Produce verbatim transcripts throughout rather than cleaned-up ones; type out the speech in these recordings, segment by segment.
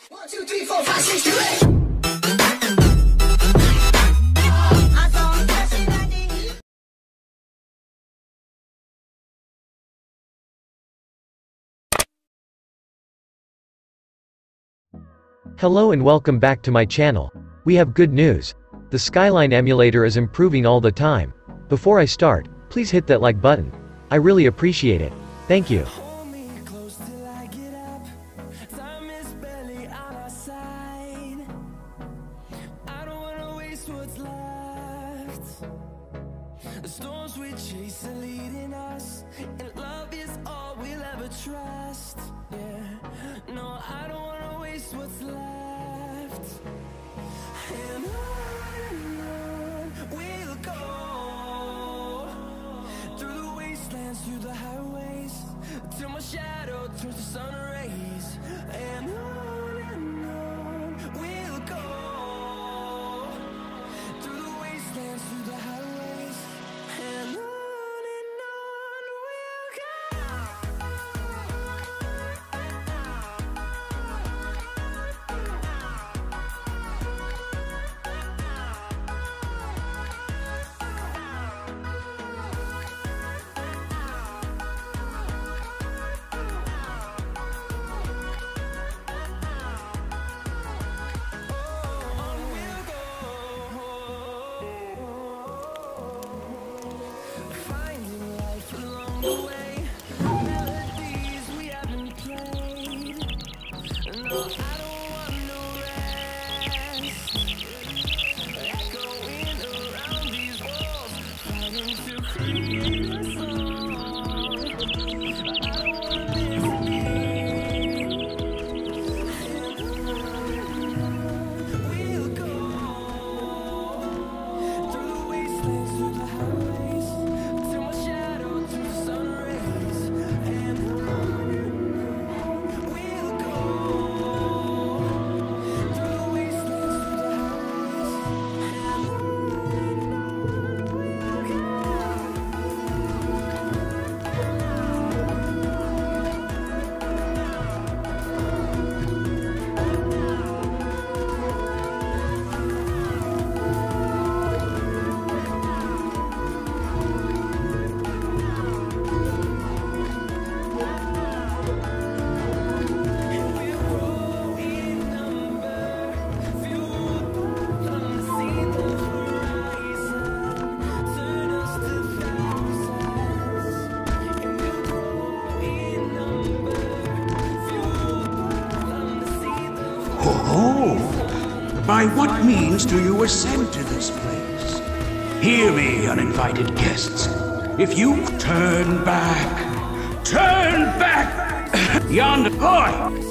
One, two, three, four, five, six, two, eight. Hello and welcome back to my channel. We have good news. The Skyline emulator is improving all the time. Before I start, please hit that like button. I really appreciate it. Thank you. The storms we chase are leading us, and love is all we'll ever trust. Yeah, no, I don't wanna waste what's left. And on we'll go, through the wastelands, through the highways, till my shadow turns to sun rays. And on and on we'll go, through the wastelands, through the highways. And on and on we'll go. On we'll go, finding life along the way, melodies we haven't played. No, I don't want no rest, echoing around these walls, fighting to create a song. I don't wanna miss a beat. We'll go through the wastelands, through the highways, till my shadow turns to sun rays. And on we'll go, through the wastelands, through the highways. And on we'll Oh, by what means do you ascend to this place? Hear me, uninvited guests. If you turn back, turn back, yonder boy.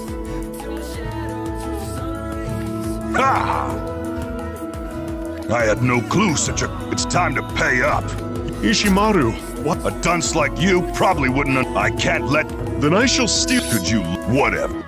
Ah! I had no clue such a... It's time to pay up. Ishimaru, what? A dunce like you probably wouldn't... I can't let... Then I shall steal. Could you... Whatever.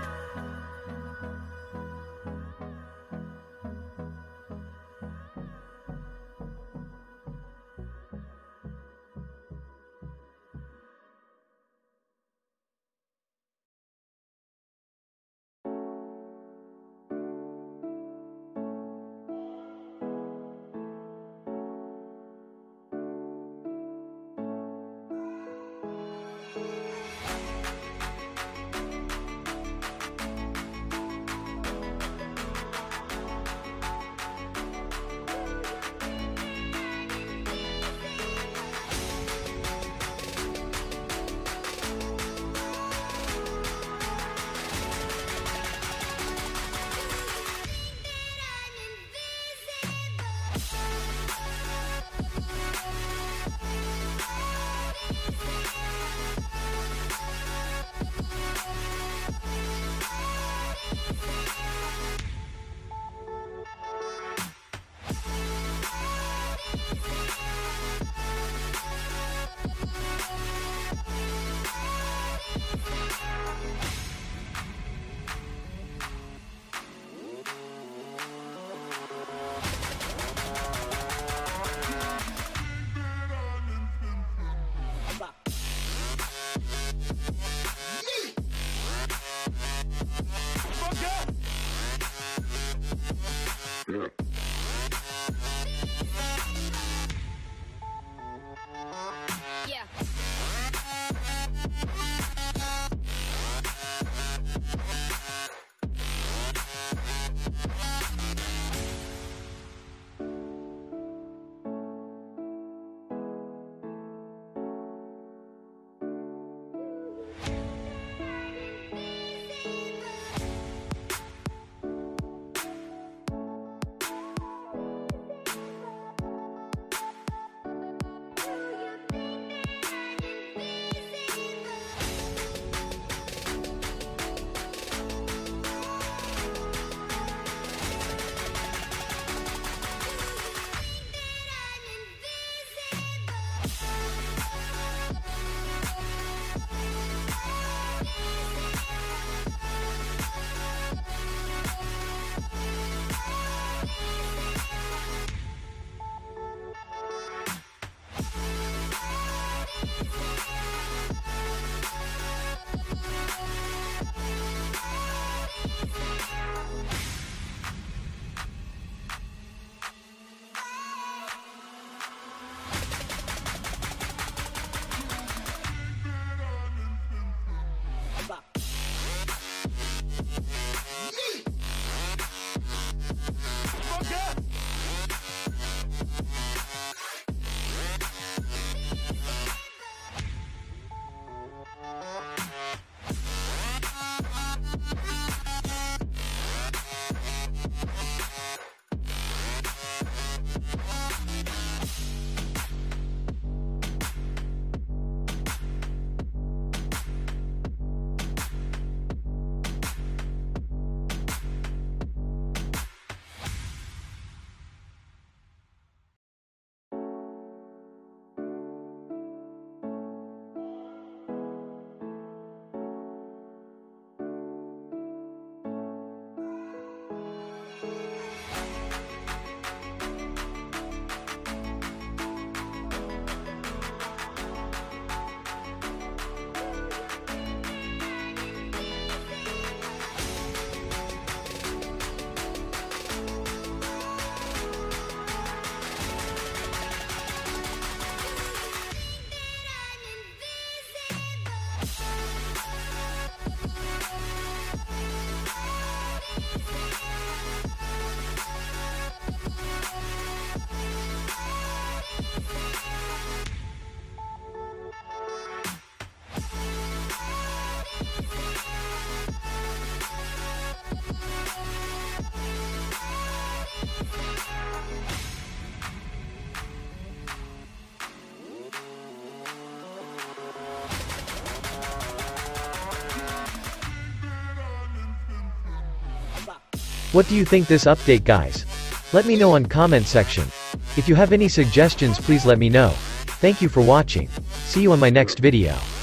What do you think this update, guys? Let me know on comment section. If you have any suggestions, please let me know. Thank you for watching. See you on my next video.